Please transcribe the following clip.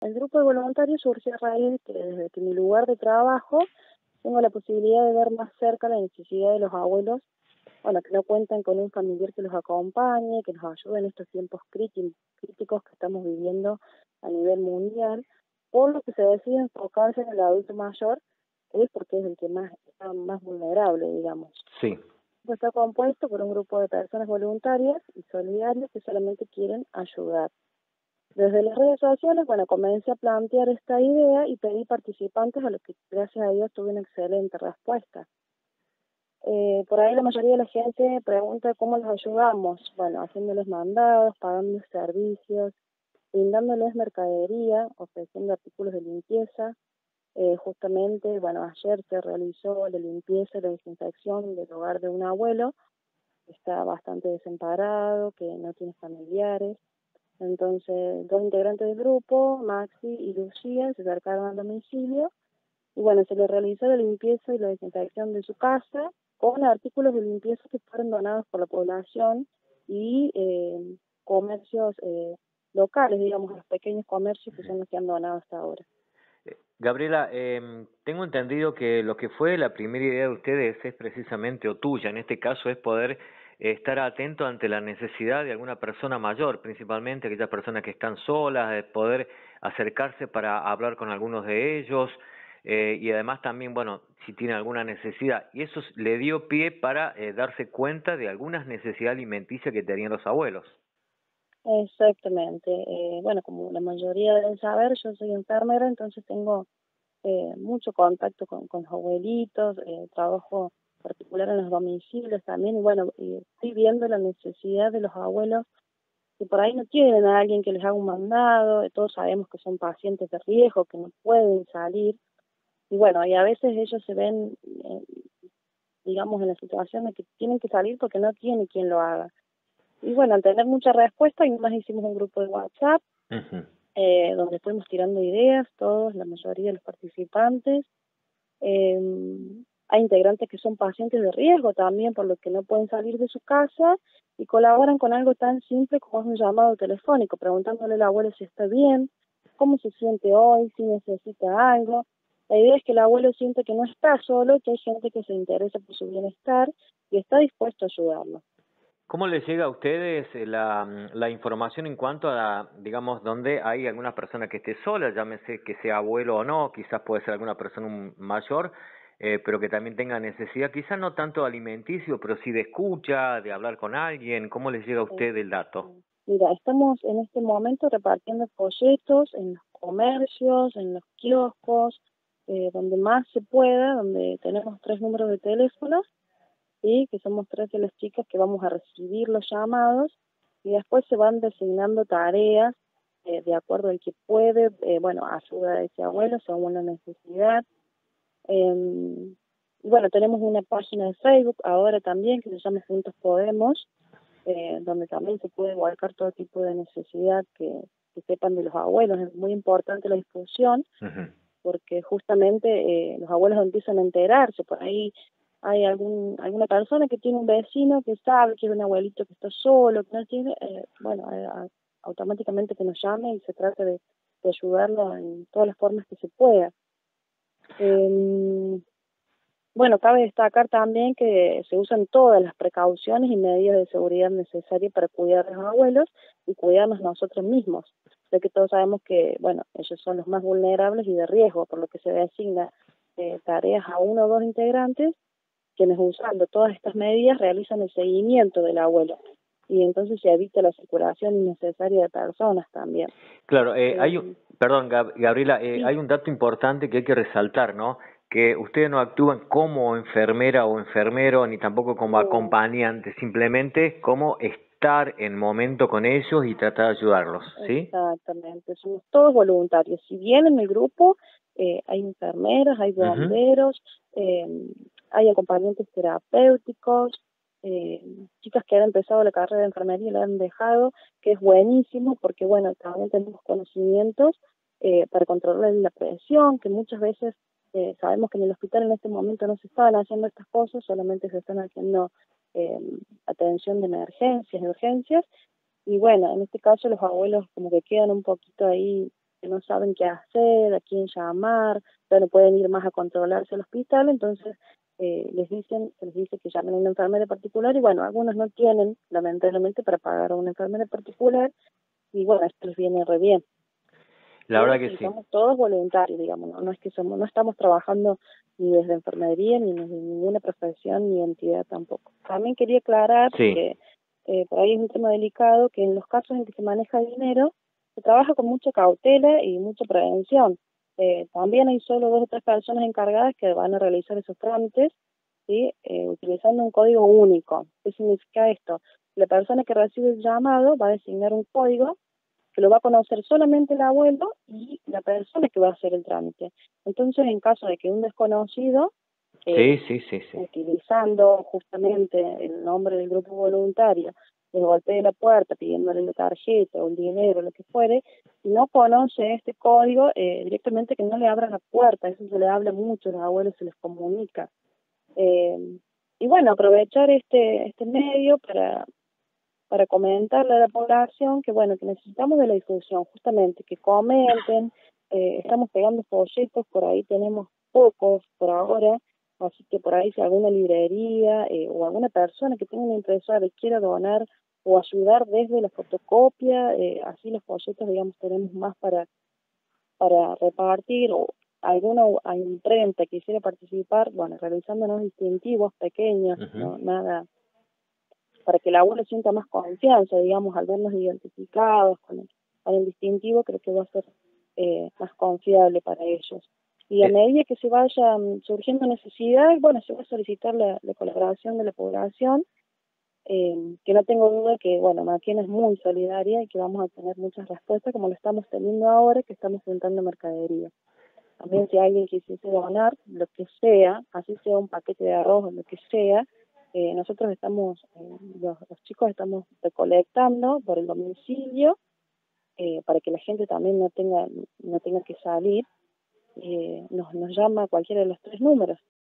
El grupo de voluntarios surge a raíz de que desde que mi lugar de trabajo tengo la posibilidad de ver más cerca la necesidad de los abuelos, bueno, que no cuentan con un familiar que los acompañe, que los ayude en estos tiempos críticos que estamos viviendo a nivel mundial, por lo que se decide enfocarse en el adulto mayor, que es porque es el que más está más vulnerable, digamos. Sí. Está compuesto por un grupo de personas voluntarias y solidarias que solamente quieren ayudar. Desde las redes sociales, bueno, comencé a plantear esta idea y pedí participantes, a los que gracias a Dios tuve una excelente respuesta. Por ahí la mayoría de la gente pregunta cómo los ayudamos. Bueno, haciéndoles mandados, pagando servicios, brindándoles mercadería, ofreciendo artículos de limpieza. Justamente, bueno, ayer se realizó la limpieza y la desinfección del hogar de un abuelo que está bastante desamparado, que no tiene familiares. Entonces, dos integrantes del grupo, Maxi y Lucía, se acercaron al domicilio y bueno, se le realizó la limpieza y la desinfección de su casa con artículos de limpieza que fueron donados por la población y comercios locales, digamos, los pequeños comercios que son los que han donado hasta ahora. Gabriela, tengo entendido que lo que fue la primera idea de ustedes es precisamente, o tuya en este caso, es poder estar atento ante la necesidad de alguna persona mayor, principalmente aquellas personas que están solas, de poder acercarse para hablar con algunos de ellos, y además también, bueno, si tienen alguna necesidad. Y eso le dio pie para darse cuenta de algunas necesidades alimenticias que tenían los abuelos. Exactamente. Bueno, como la mayoría deben saber, yo soy enfermera, entonces tengo mucho contacto con los abuelitos, trabajo particular en los domicilios también, y bueno, estoy viendo la necesidad de los abuelos que por ahí no tienen a alguien que les haga un mandado, todos sabemos que son pacientes de riesgo, que no pueden salir, y bueno, y a veces ellos se ven, digamos, en la situación de que tienen que salir porque no tiene quien lo haga. Y bueno, al tener mucha respuesta, y más hicimos un grupo de WhatsApp, donde fuimos tirando ideas, todos, la mayoría de los participantes. Hay integrantes que son pacientes de riesgo también, por lo que no pueden salir de su casa y colaboran con algo tan simple como es un llamado telefónico, preguntándole al abuelo si está bien, cómo se siente hoy, si necesita algo. La idea es que el abuelo siente que no está solo, que hay gente que se interesa por su bienestar y está dispuesto a ayudarlo. ¿Cómo les llega a ustedes la información en cuanto a, digamos, donde hay alguna persona que esté sola, llámese que sea abuelo o no, quizás puede ser alguna persona mayor, pero que también tenga necesidad, quizás no tanto alimenticio, pero sí de escucha, de hablar con alguien? ¿Cómo les llega a usted el dato? Mira, estamos en este momento repartiendo folletos en los comercios, en los kioscos, donde más se pueda, donde tenemos 3 números de teléfonos, ¿sí? Que somos 3 de las chicas que vamos a recibir los llamados y después se van designando tareas de acuerdo al que puede, bueno, ayuda a ese abuelo según una necesidad. Y bueno, tenemos una página de Facebook ahora también que se llama Juntos Podemos, donde también se puede volcar todo tipo de necesidad que sepan de los abuelos. Es muy importante la difusión porque justamente los abuelos empiezan a enterarse. Por ahí hay alguna persona que tiene un vecino que sabe que es un abuelito que está solo, que no tiene, bueno, automáticamente que nos llame y se trata de ayudarlo en todas las formas que se pueda. Bueno, cabe destacar también que se usan todas las precauciones y medidas de seguridad necesarias para cuidar a los abuelos y cuidarnos nosotros mismos, ya que todos sabemos que, bueno, ellos son los más vulnerables y de riesgo, por lo que se designa tareas a 1 o 2 integrantes, quienes usando todas estas medidas realizan el seguimiento del abuelo, y entonces se evita la circulación innecesaria de personas también. Claro, perdón, Gabriela, Sí. hay un dato importante que hay que resaltar, ¿no? Que ustedes no actúan como enfermera o enfermero, ni tampoco como acompañante, simplemente como estar en momento con ellos y tratar de ayudarlos, ¿sí? Exactamente, somos todos voluntarios. Si bien en el grupo hay enfermeras, hay bomberos, hay acompañantes terapéuticos, chicas que han empezado la carrera de enfermería y la han dejado, que es buenísimo porque, bueno, también tenemos conocimientos para controlar la presión, que muchas veces sabemos que en el hospital en este momento no se estaban haciendo estas cosas, solamente se están haciendo atención de emergencias, de urgencias, y bueno, en este caso los abuelos como que quedan un poquito ahí que no saben qué hacer, a quién llamar, ya no pueden ir más a controlarse al hospital, entonces se les dice que llamen a una enfermera particular y bueno, algunos no tienen, lamentablemente, para pagar a una enfermera particular y bueno, esto les viene re bien. La verdad que sí. Somos todos voluntarios, digamos, no es que no estamos trabajando ni desde enfermería, ni desde ninguna profesión, ni entidad tampoco. También quería aclarar que por ahí es un tema delicado, que en los casos en que se maneja dinero, se trabaja con mucha cautela y mucha prevención. También hay solo 2 o 3 personas encargadas que van a realizar esos trámites, ¿sí? Utilizando un código único. ¿Qué significa esto? La persona que recibe el llamado va a designar un código que lo va a conocer solamente el abuelo y la persona que va a hacer el trámite. Entonces, en caso de que un desconocido, utilizando justamente el nombre del grupo voluntario, le golpee la puerta pidiéndole la tarjeta o el dinero, lo que fuere, si no conoce este código, directamente que no le abran la puerta, eso se le habla mucho, a los abuelos se les comunica. Y bueno, aprovechar este medio para comentarle a la población que bueno, que necesitamos de la difusión, justamente, que comenten, estamos pegando folletos, por ahí tenemos pocos por ahora, así que por ahí si alguna librería o alguna persona que tenga una impresora y quiera donar o ayudar desde la fotocopia, así los folletos, digamos, tenemos más para repartir, o alguna imprenta quisiera participar, bueno, realizando unos distintivos pequeños, no nada, para que el abuelo sienta más confianza, digamos, al vernos identificados con el distintivo, creo que va a ser más confiable para ellos. Y a medida que se vayan surgiendo necesidades, bueno, se va a solicitar la colaboración de la población, que no tengo duda que, bueno, Maquena es muy solidaria y que vamos a tener muchas respuestas, como lo estamos teniendo ahora, que estamos juntando mercadería. También si alguien quisiese donar, lo que sea, así sea un paquete de arroz o lo que sea, nosotros estamos, los chicos estamos recolectando por el domicilio, para que la gente también no tenga que salir, nos llama a cualquiera de los 3 números.